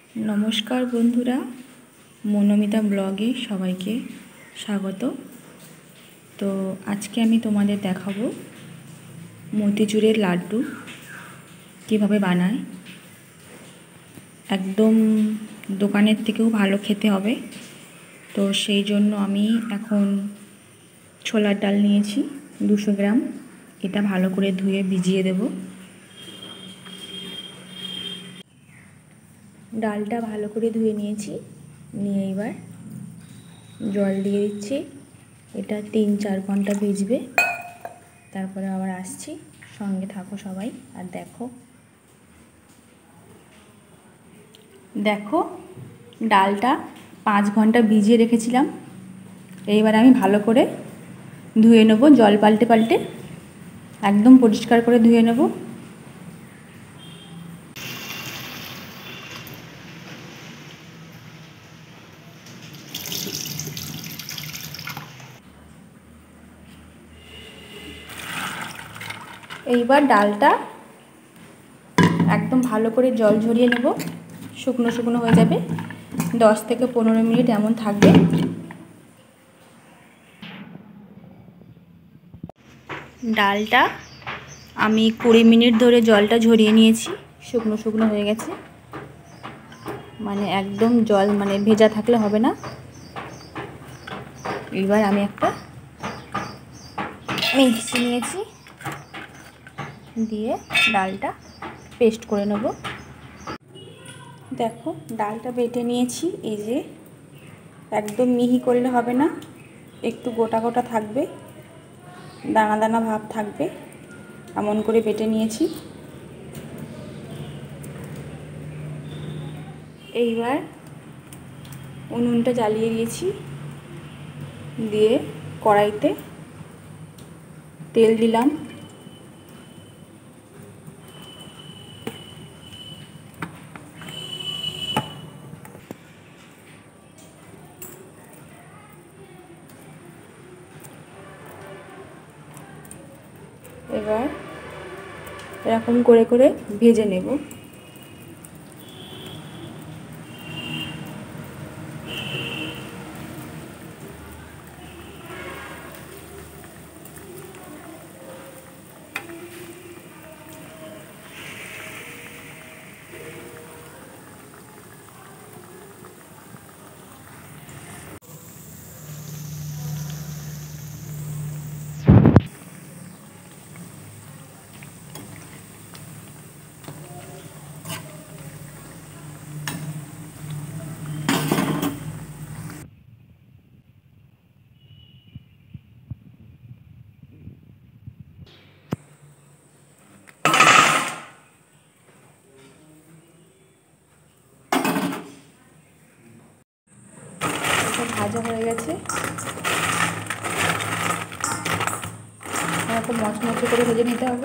नमस्कार बंधुरा मनोमिता ब्लगे सबाइके स्वागत। तो आज के आमी तोमादेर देखाबो मतिचुरेर लाड्डू किभाबे बानाय। एकदम दोकानेर थेकेও भालो खेते होबे। तो सेई जोन्नो आमी एखन छोलार डाल नियेछि 200 ग्राम। एटा भालो करे धुए भिजिए देब। डालटा भालो करे धुए निয়েছি, নিয়ে এবার জল দিয়ে দিচ্ছি। এটা 3-4 ঘন্টা ভিজবে, তারপরে আবার আসছি। সঙ্গে থাকো সবাই আর দেখো দেখো ডালটা 5 ঘন্টা ভিজিয়ে রেখেছিলাম। এইবার আমি ভালো করে ধুয়ে নেব, জল পাল্টে পাল্টে একদম পরিষ্কার করে ধুয়ে নেব। এইবার ডালটা একদম ভালো করে জল ঝরিয়ে নেব, শুকনো শুকনো হয়ে যাবে। 10 থেকে 15 মিনিট এমন থাকবে। ডালটা আমি 20 মিনিট ধরে জলটা ঝরিয়ে নিয়েছি, শুকনো শুকনো হয়ে গেছে। মানে একদম জল মানে ভেজা থাকলে হবে না। এবার আমি একটা মিক্সি নিয়েছি, দিয়ে ডালটা পেস্ট করে নেব। দেখো ডালটা বেটে নিয়েছি। এই যে একদম মিহি করলে হবে না, একটু গোটা গোটা থাকবে, দানা দানা ভাব থাকবে, এমন করে বেটে নিয়েছি। এইবার উনুনটা জ্বালিয়ে দিয়েছি, দিয়ে কড়াইতে তেল দিলাম। এবার এরকম করে করে ভেজে নেব। ভাজা হয়ে গেছে, এরকম মচমচে করে ভেজে নিতে হবে।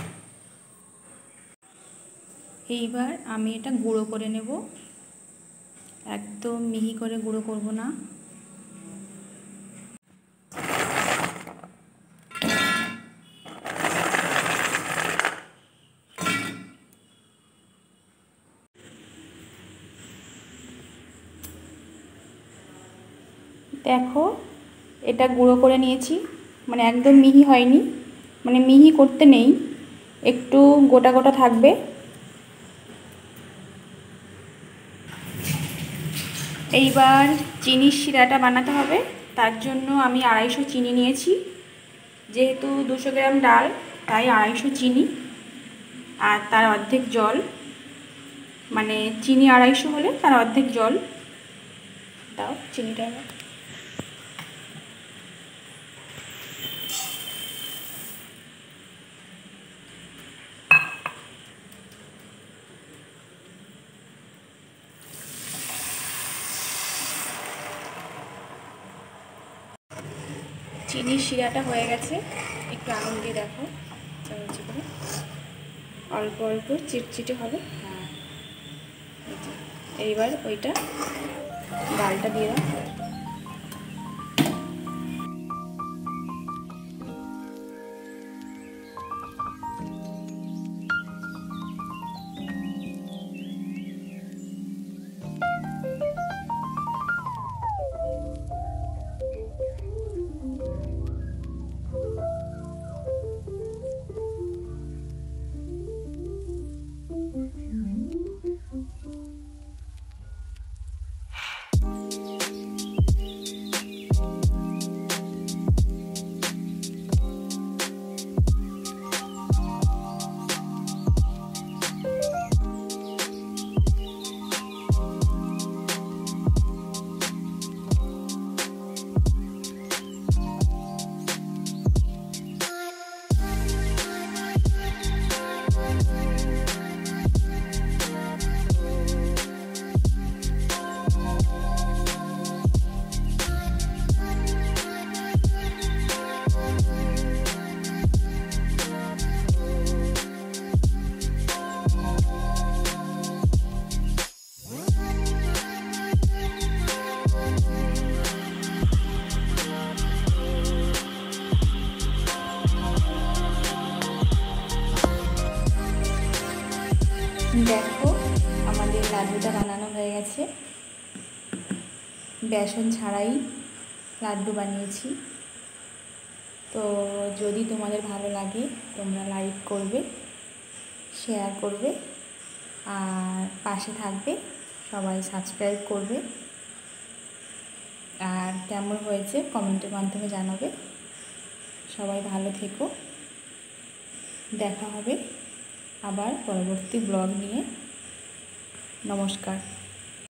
এইবার আমি এটা গুঁড়ো করে নেব, একদম মিহি করে গুঁড়ো করব না। দেখো এটা গুঁড়ো করে নিয়েছি, মানে একদম মিহি হয়নি, মানে মিহি করতে নেই, একটু গোটা গোটা থাকবে। এইবার চিনির শিরাটা বানাতে হবে। তার জন্য আমি 250 চিনি নিয়েছি। যেহেতু 200 গ্রাম ডাল, তাই 250 চিনি আর তার অর্ধেক জল। মানে চিনি 250 হলে তার অর্ধেক জল দাও। চিনিটা চিনির শিরাটা হয়ে গেছে। একটু আঙুল দিয়ে দেখো, চামচে করে অল্প অল্প চিটচিটে হবে। হ্যাঁ, এইবার ওইটা ডালটা দিয়ে দাও। দেখো আমাদের লাড্ডুটা বানানো হয়ে গেছে। বেসন ছাড়াই লাড্ডু বানিয়েছি। তো যদি তোমাদের ভালো লাগে তোমরা লাইক করবে, শেয়ার করবে, আর পাশে থাকবে, সবাই সাবস্ক্রাইব করবে, আর কেমন হয়েছে কমেন্টের মাধ্যমে জানাবে। সবাই ভালো থেকো, দেখা হবে আবার পরবর্তী ব্লগ নিয়ে। নমস্কার।